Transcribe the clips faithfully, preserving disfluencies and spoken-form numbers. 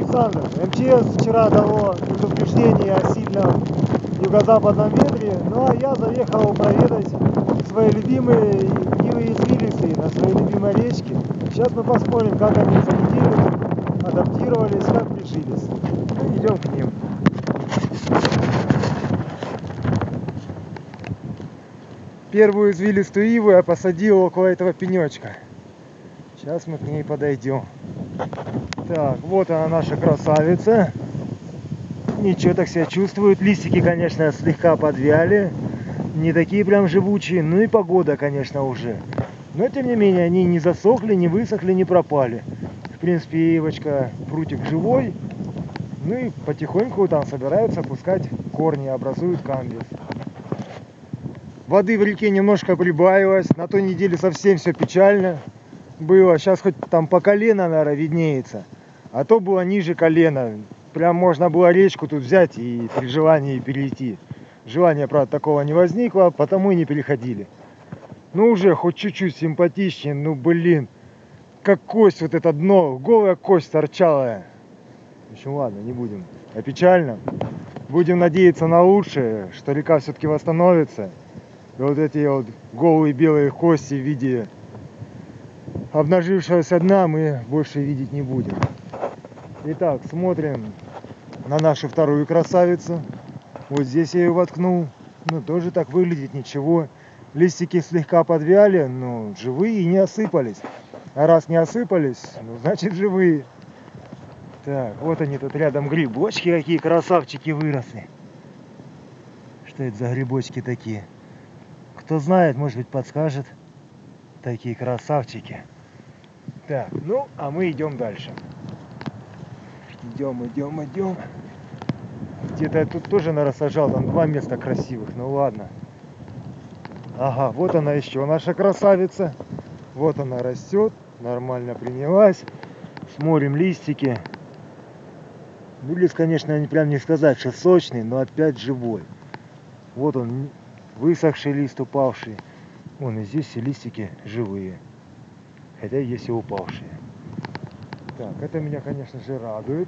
Александр, МЧС вчера дало предупреждение о сильном юго-западном ветре, ну а я заехал проведать свои любимые ивы и извилистые на своей любимой речке. Сейчас мы посмотрим, как они за неделю адаптировались, как прижились. Ну, идем к ним. Первую извилистую иву я посадил около этого пенечка. Сейчас мы к ней подойдем. Так, вот она, наша красавица. Ничего, так себя чувствует. Листики, конечно, слегка подвяли. Не такие прям живучие. Ну и погода, конечно, уже. Но, тем не менее, они не засохли, не высохли, не пропали. В принципе, ивочка, прутик живой. Ну и потихоньку там собираются пускать корни, образуют камбис. Воды в реке немножко прибавилось. На той неделе совсем все печально было. Сейчас хоть там по колено, наверное, виднеется. А то было ниже колена. Прям можно было речку тут взять и при желании перейти. Желания, правда, такого не возникло, потому и не переходили. Ну, уже хоть чуть-чуть симпатичнее. Ну, блин. Как кость, вот это дно. Голая кость торчалая. В общем, ладно, не будем. А печально. Будем надеяться на лучшее, что река все-таки восстановится. И вот эти вот голые белые кости в виде обнажившегося дна мы больше видеть не будем. Итак, смотрим на нашу вторую красавицу. Вот здесь я ее воткнул. Ну, тоже так выглядит, ничего. Листики слегка подвяли, но живые и не осыпались. А раз не осыпались, ну, значит, живые. Так, вот они тут рядом грибочки, какие красавчики выросли. Что это за грибочки такие? Кто знает, может быть, подскажет. Такие красавчики. Так, ну, а мы идем дальше. Идем, идем, идем. Где-то я тут тоже нарасажал, там два места красивых, ну ладно. Ага, вот она еще, наша красавица. Вот она растет, нормально принялась. Смотрим листики. Ну, лист, конечно, не прям не сказать, что сочный, но опять живой. Вот он, высохший лист, упавший. Вон и здесь все листики живые. Хотя есть и упавшие. Так, это меня, конечно же, радует.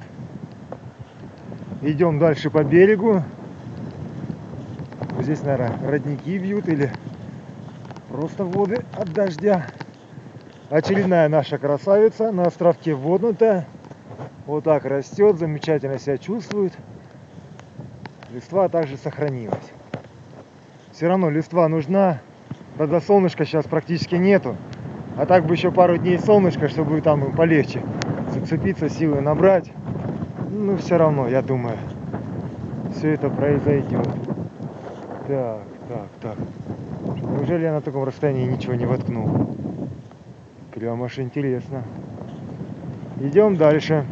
Идем дальше по берегу. Здесь, наверное, родники бьют или просто воды от дождя. Очередная наша красавица на островке воднутая. Вот так растет, замечательно себя чувствует. Листва также сохранилась. Все равно листва нужна. Правда, солнышка сейчас практически нету. А так бы еще пару дней солнышко, чтобы там им полегче зацепиться, силы набрать. Ну, все равно, я думаю, все это произойдет. Так, так, так. Неужели я на таком расстоянии ничего не воткнул? Прям аж интересно. Идем дальше.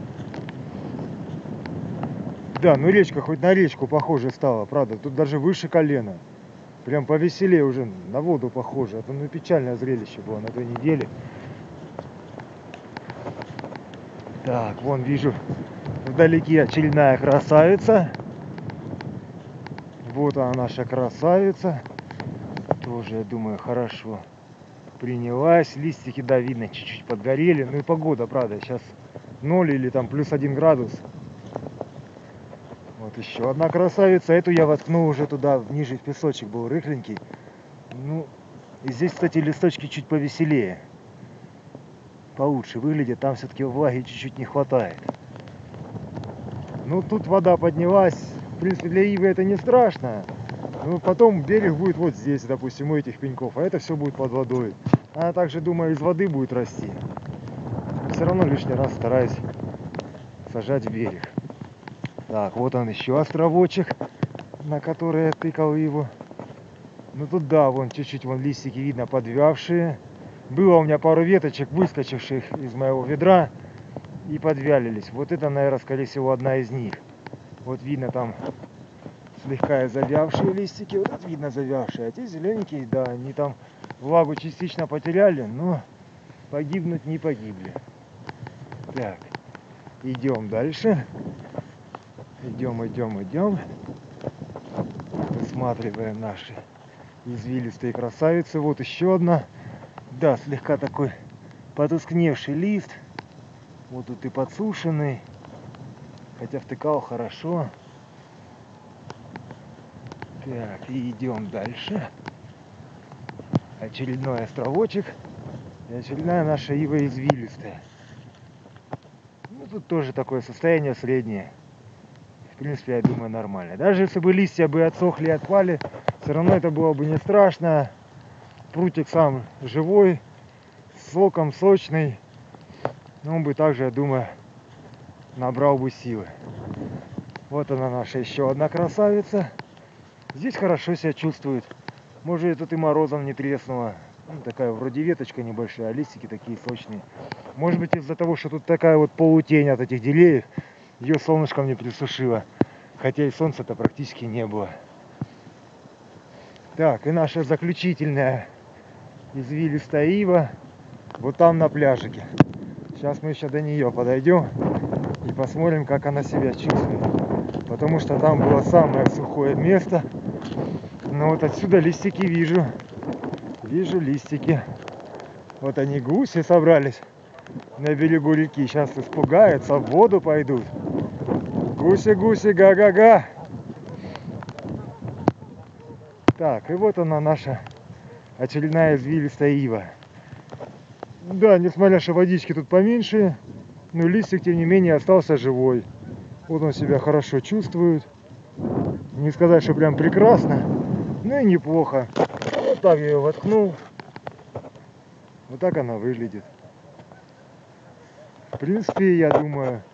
Да, ну речка хоть на речку похоже стала, правда. Тут даже выше колена. Прям повеселее уже, на воду похоже. Это ну печальное зрелище было на той неделе. Так, вон вижу вдалеке очередная красавица. Вот она, наша красавица. Тоже, я думаю, хорошо принялась. Листики, да, видно, чуть-чуть подгорели. Ну и погода, правда, сейчас ноль или там плюс один градус. Вот еще одна красавица. Эту я воткнул уже туда, ниже в песочек был рыхленький. Ну, и здесь, кстати, листочки чуть повеселее. Получше выглядит. Там все-таки влаги чуть-чуть не хватает. Ну, тут вода поднялась. В принципе, для ивы это не страшно. Но потом берег будет вот здесь, допустим, у этих пеньков. А это все будет под водой. Она также, думаю, из воды будет расти. Все равно лишний раз стараюсь сажать в берег. Так, вот он еще островочек, на который я тыкал его. Ну тут да, вон чуть-чуть вон листики видно подвявшие. Было у меня пару веточек, выскочивших из моего ведра и подвялились. Вот это, наверное, скорее всего, одна из них. Вот видно там слегка завявшие листики. Вот это видно завявшие. А те зелененькие, да, они там влагу частично потеряли, но погибнуть не погибли. Так, идем дальше. Идем, идем, идем. Высматриваем наши извилистые красавицы. Вот еще одна. Да, слегка такой потускневший лист. Вот тут и подсушенный. Хотя втыкал хорошо. Так, и идем дальше. Очередной островочек. И очередная наша ива извилистая. Ну, тут тоже такое состояние среднее. В принципе, я думаю, нормально. Даже если бы листья бы отсохли и отпали, все равно это было бы не страшно. Прутик сам живой, с соком сочный. Но он бы также, я думаю, набрал бы силы. Вот она, наша еще одна красавица. Здесь хорошо себя чувствует. Может, тут и морозом не треснула. Ну, такая вроде веточка небольшая, а листики такие сочные. Может быть, из-за того, что тут такая вот полутень от этих деревьев, ее солнышком не присушило. Хотя и солнца-то практически не было. Так, и наша заключительная извилистая ива вот там на пляжике. Сейчас мы еще до нее подойдем и посмотрим, как она себя чувствует. Потому что там было самое сухое место. Но вот отсюда листики вижу. Вижу листики. Вот они, гуси, собрались на берегу реки. Сейчас испугаются, в воду пойдут. Гуси-гуси, га-га-га. Так, и вот она, наша очередная извилистая ива. Да, несмотря что водички тут поменьше, но листик, тем не менее, остался живой. Вот он себя хорошо чувствует. Не сказать, что прям прекрасно, но и неплохо. Вот так я ее воткнул. Вот так она выглядит. В принципе, я думаю,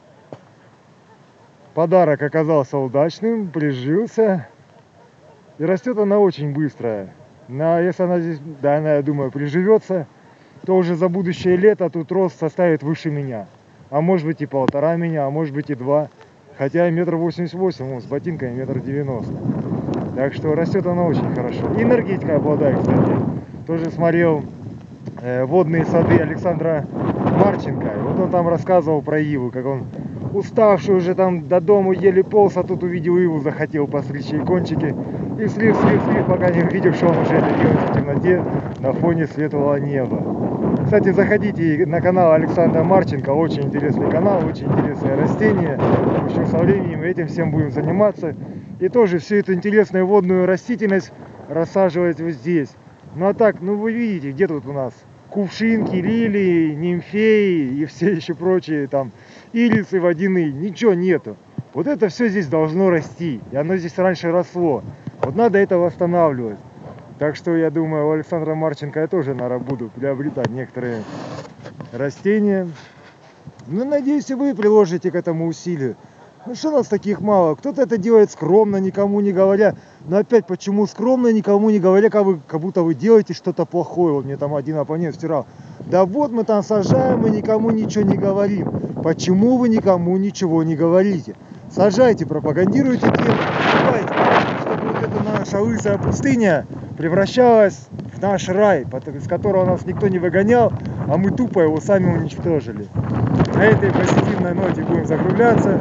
подарок оказался удачным, прижился. И растет она очень быстро. Но если она здесь, да, она, я думаю, приживется, то уже за будущее лето тут рост составит выше меня. А может быть и полтора меня, а может быть и два. Хотя метр восемьдесят восемь, вот, с ботинками метр девяносто. Так что растет она очень хорошо. И энергетика обладает, кстати. Тоже смотрел э, водные сады Александра Марченко. Вот он там рассказывал про иву, как он уставший уже там до дому еле полз, а тут увидел иву, захотел постричь ей кончики. И слив, слив, слив, пока не увидел, что он уже это делает в темноте на фоне светлого неба. Кстати, заходите на канал Александра Марченко, очень интересный канал, очень интересное растение. В общем, со временем этим всем будем заниматься. И тоже всю эту интересную водную растительность рассаживать вот здесь. Ну а так, ну вы видите, где тут у нас кувшинки, лилии, нимфеи и все еще прочие там ирисы водяные, ничего нету. Вот это все здесь должно расти, и оно здесь раньше росло. Вот надо это восстанавливать. Так что я думаю, у Александра Марченко я тоже, наверное, буду приобретать некоторые растения. Ну, надеюсь, и вы приложите к этому усилию. Ну, что нас таких мало? Кто-то это делает скромно, никому не говоря. Но опять, почему скромно, никому не говоря, как, вы, как будто вы делаете что-то плохое? Вот мне там один оппонент втирал. Да вот мы там сажаем и никому ничего не говорим. Почему вы никому ничего не говорите? Сажайте, пропагандируйте тему. Давайте, чтобы вот эта наша лысая пустыня превращалась в наш рай, из которого нас никто не выгонял, а мы тупо его сами уничтожили. На этой позитивной ноте будем закругляться.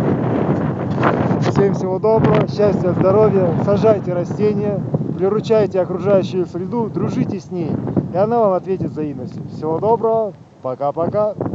Всем всего доброго, счастья, здоровья, сажайте растения, приручайте окружающую среду, дружите с ней, и она вам ответит взаимностью. Всего доброго, пока-пока.